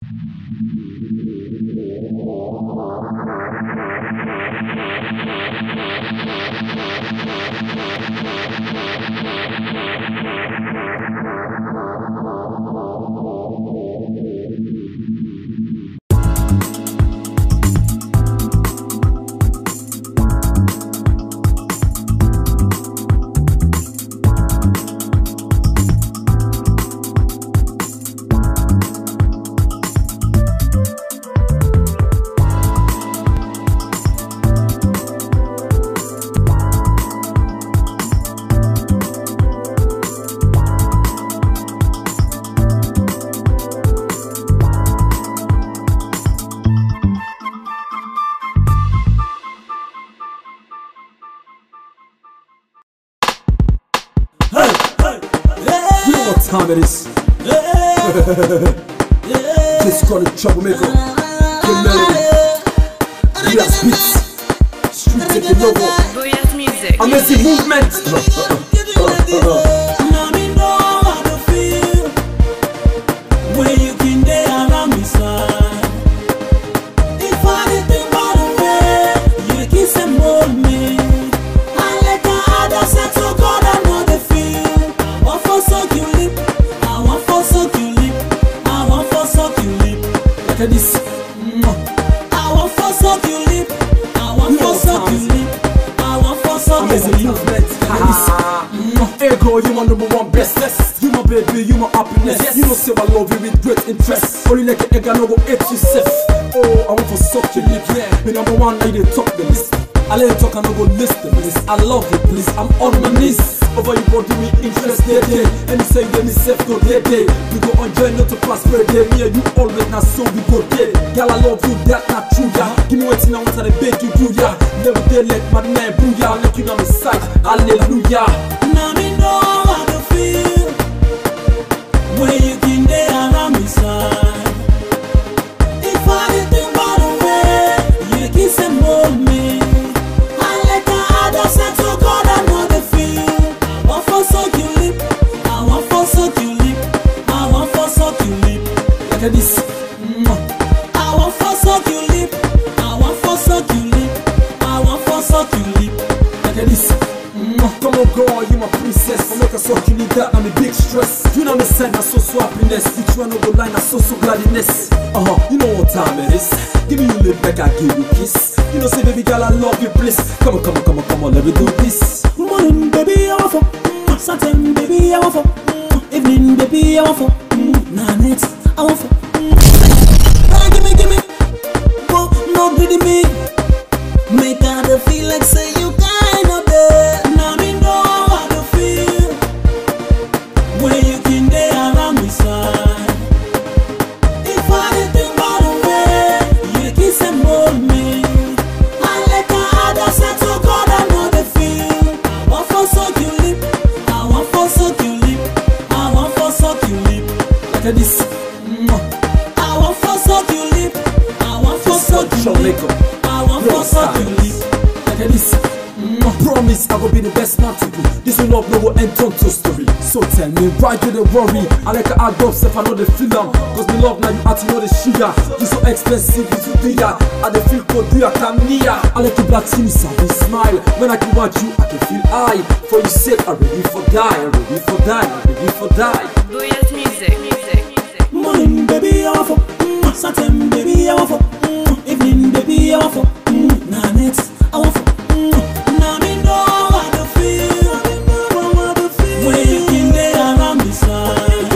What time it is? Just call it Troublemaker. Good melody. Yes, beats. Street taking over. Booyah's music. Amazing movement. Now me know how to feel when you can day around me side. If I didn't think about the way you kiss and mold me, I let the other set to God I know the feel. I want for suck you lip, I want for suck you lip, I want for suck you lip. Look at this. I want for suck you lip, I want for suck you lip, I want for suck you Amazing lip. movement. Hey girl, you my number one bestest. You my baby, you my happiness. You know say I love you with great interest. Only like an egg, I no go hate you safe. Oh, I want to suck your lip, yeah. Me number one, now you dey talk the list. I let you talk, I no go list the list. I love you, please, I'm on my knees. Over you body me interested, yeah. And you say you me safe go day. We go enjoy not to pass per day. Me and you always not so we go day. Girl, I love you, that not true, yeah. Give me waiting, I want to beg you do, yeah. Never dare let my name booyah. Look you on my side, hallelujah. Now me know how to feel when you can day around me side. If I didn't think about the way you kiss and mold me, I let the other set to God I know the feel. I want for suck you lip, I want for suck you lip, I want for suck you lip. Look at this. I want for suck you lip, I want for suck you lip, I want for suck you lip. Look at this. Come on girl, you my princess. I make a suck, you need that, I'm a big stress. You know me side, I so happiness. Which one no go line, I so gladness. You know what time it is. Give me your lip back, I give you kiss. You know say baby girl, I love you, please. Come on, let me do this. Morning baby, I want for Saturday baby, I want for evening baby, I want for night, I want for give me, go, no greedy me. Make her feel like say you kind of there. Now me know how to feel when you can day around me side. If I didn't think about the way you kiss and mold me, I let the other set to God I know the feel. I want for suck you lip, I want for suck you lip, I want for suck you lip. Look at this. I want for suck you lip, I want for suck you lip, I want for suck you lip. Look at this. Promise I will be the best man to you. This will love no go end on to story. So tell me why do they worry? I like a hard love if I know the feeling. Cause me love now you have to know the sugar. You so expensive you to do ya. I dey feel cold do ya come near. I like you black skin so I smile. When I can watch you I can feel high. For you sake I ready for die, I ready for die, I ready for die. Booyah's music. Morning baby I want for Saturday baby I want for evening baby I want for night I want for. Now me know how to feel when you can day around me side.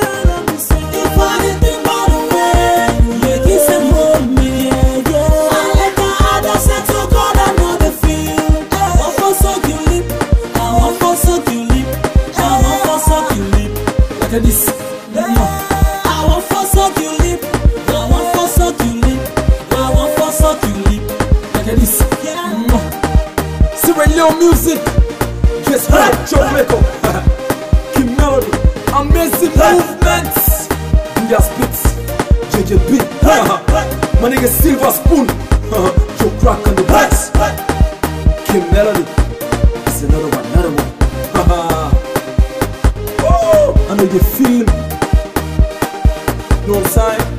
If I didn't think about the way you kiss and hold me, I let the other set to God I know the feel. I want for suck you lip, I want for suck you lip, I want for suck you lip. Look at this. I want for suck you lip, I want for suck you lip, I want for suck you lip. Look at this. Sierra music. Just heard Troublemaker. Kim Melody. Amazing movements. Booyah Spits. JJB. My nigga Silver Spoon. Joe Crack on the beats. Kim Melody. It's another one. Oh, I know you feel me. You know what I'm saying?